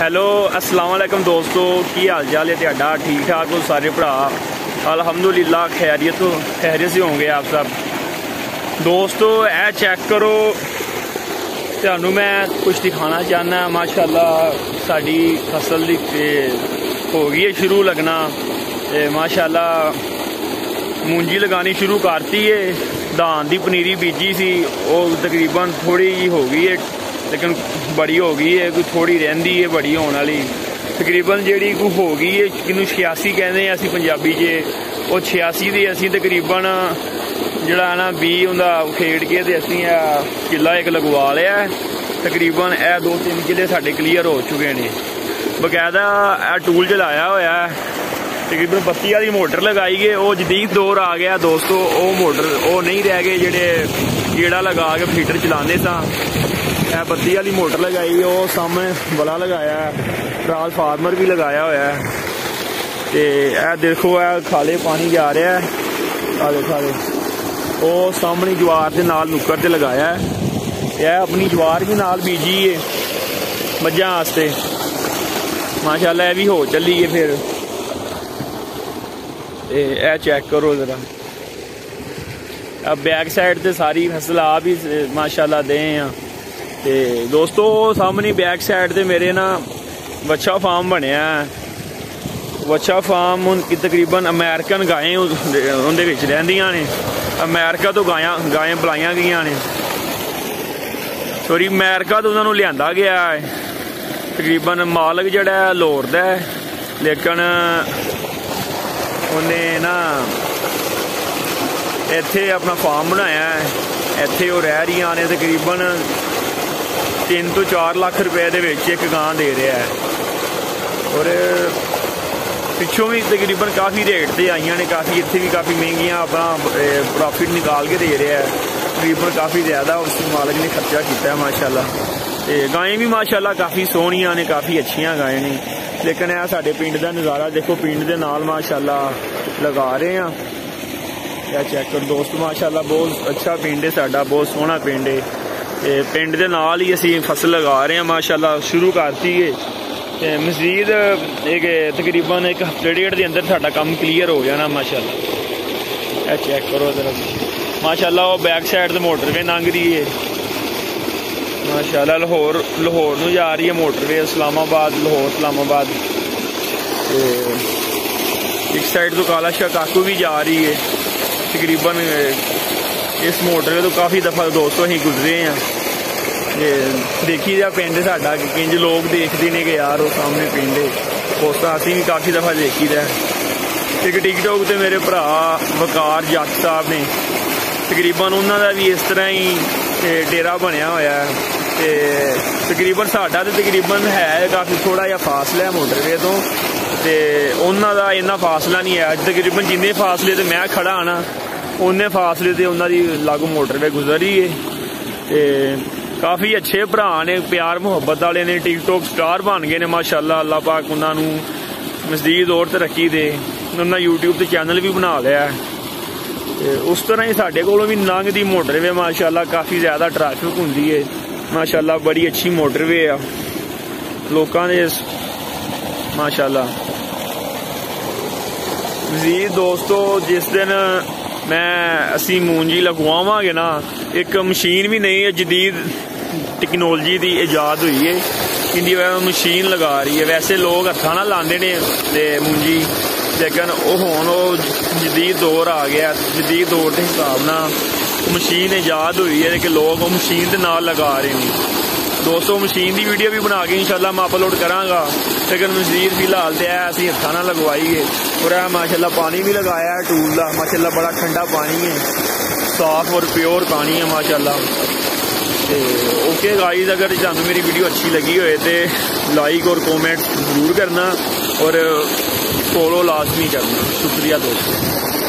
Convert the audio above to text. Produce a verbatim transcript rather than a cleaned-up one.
Hello अस्सलाम वालेकुम दोस्तों, की हाल चाल है ਤੁਹਾਡਾ? ठीक ठाक हो सारे भरा? अल्हम्दुलिल्लाह खैरियत खैरियत से होंगे आप सब। दोस्तों ए चेक करो, ਤੁਹਾਨੂੰ मैं कुछ दिखाना चाहना। माशाल्लाह साड़ी फसल हो गई है शुरू लगना, माशाल्लाह मूंजी लगानी शुरू करती है। धान की पनीरी बीजी सी वो तकरीबन थोड़ी जी हो गई है, लेकिन बड़ी हो गई है, कोई थोड़ी रही है बड़ी होने वाली। तकरीबन जी कोई हो गई है जिन्होंने छियासी कहते हैं असी पंजाबी च, वो छियासी की असी तकरीबन जड़ा ना बी उनका खेड़ के ते असी किला एक लगवा लिया। तकरीबन ए दो तीन किले साढ़े क्लीयर हो चुके हैं। बकायदा टूल चलाया होया है, तकरीबन बत्ती वाली मोटर लगाई गई। वो जदीद दौर आ गया दोस्तों, वो मोटर वो नहीं रह गए जेडे गेड़ा लगा के फीटर चलाते सा। बत्ती वाली मोटर लगाई, वो सामने बला लगाया, ट्रांसफार्मर भी लगाया होया है। ते ए देखो ए खाले पानी जा रहा है, खाले खाले वो सामने जवार के नाल नुक्कर ते लगाया है। यह अपनी जवार भी नाल बीजी है मज्जां वास्ते, माशाल्लाह ये भी हो चली है। फिर ए चेक करो जरा, अब बैक साइड ते सारी फसल आप ही माशाल्लाह दे हैं। ते दोस्तों सामने बैक साइड ते मेरे ना वच्छा फार्म बनया है। वच्छा फार्म की तकरीबन अमेरिकन गायें उनदे विच रहिंदियां ने। अमेरिका तो गायां गायें बुलाईयां गईयां ने, सॉरी अमेरिका तो उन्होंने लियांदा गया है। तकरीबन मालक जड़ा है लाहौर दा है, लेकिन उन्हें ना इत्थे अपना फार्म बनाया है। इत्थे वो रह रही ने, तकरीबन तीन तो चार लाख रुपए दे विच एक गां दे रहा है। और पिछों भी तकरीबन काफ़ी रेट से आईयां ने, काफ़ी इत्थे भी काफ़ी महंगियां अपना प्रॉफिट निकाल के दे रहा है। तकरीबन काफ़ी ज़्यादा उस मालक ने खर्चा किया माशाल्लाह। ते गायें भी माशाल्लाह काफ़ी सोहनियां ने, काफ़ी अच्छियां गायें ने। लेकिन यह साढ़े पिंड का नज़ारा देखो, पिंड के नाल माशाल्लाह लगा रहे हैं। यह चेक करो दोस्त, माशाल्लाह बहुत अच्छा पिंड है साडा, बहुत सोहना पिंड है। ते पिंड के नाल ही असी फसल लगा रहे हैं माशाल्लाह, शुरू करती है। मजीद एक तकरीबन एक हफ्ते डेढ़ के अंदर साडा काम क्लीयर हो जाना माशाल्लाह। यह चेक करो जरा, माशाल्लाह वो बैक साइड से मोटरवे लंघ रही है माशाल्लाह। लाहौर लाहौर नूं जा रही है मोटरवे, इस्लामाबाद लाहौर इस्लामाबाद। एक साइड तो काला शाह काकू भी जा रही है। तकरीबन इस मोटरवे तो काफ़ी दफ़ा दोस्तों ही गुजरे हैं। देखी जा पिंड साडा किंज लोग देखते ने कि यार वो सामने पिंड है, उस तरह असीं भी काफ़ी दफ़ा देखी दा। एक टिकटॉक ते मेरे भरा वकार जट साहब ने, तकरीबन उन्होंने भी इस तरह ही डेरा बनया होया है। ते तकरीबन साडा ते तकरीबन है काफ़ी थोड़ा जिहा फासला है मोटरवे तो, ते उन्हों का इन्ना फासला नहीं है। तकरीबन जिन्ने फासले ते मैं खड़ा हाँ ना, उन्ने फासले ते उन्हों की लागू मोटरवे गुजर रही है। ते काफ़ी अच्छे भरा ने, प्यार मुहब्बत वाले ने, टिकटॉक स्टार बन गए ने माशाल्लाह। अल्लाह पाक उन्होंने मज़ीद और तरक्की दे। उन्होंने यूट्यूब ते चैनल भी बना लिया है। उस तरह ही साढ़े कोलों भी लंघदी मोटरवे माशाल्लाह, काफ़ी ज़्यादा ट्रैफिक होंदी है माशाल्लाह। बड़ी अच्छी मोटरवे आ लोगों ने माशाल्लाह। मज़ीद दोस्तों जिस दिन मैं असी मूंजी लगवावांगे ना, एक मशीन भी नहीं है, जदीद टेक्नोलॉजी की ईजाद हुई है, इनकी वजह मशीन लगा रही है। वैसे लोग हत्था ना लाते ने मूंजी, लेकिन हुण जदीद दौर आ गया, जदीद दौर के हिसाब न मशीन ईजाद हुई है कि लोग मशीन के नाल लगा रहे हैं। दोस्तों मशीन की वीडियो भी बना के इंशाल्लाह मैं अपलोड कराँगा, लेकिन मजीद फिलहाल तो है असी हत्था ना लगवाई है। और यह माशाल्लाह पानी भी लगाया है टूल का, माशाल्लाह बड़ा ठंडा पानी है, साफ और प्योर पानी है माशाल्लाह। तो ओके गाइस, अगर तुहानू मेरी वीडियो अच्छी लगी होए तो लाइक और कमेंट जरूर करना और फॉलो लाजमी करना। शुक्रिया दोस्तों।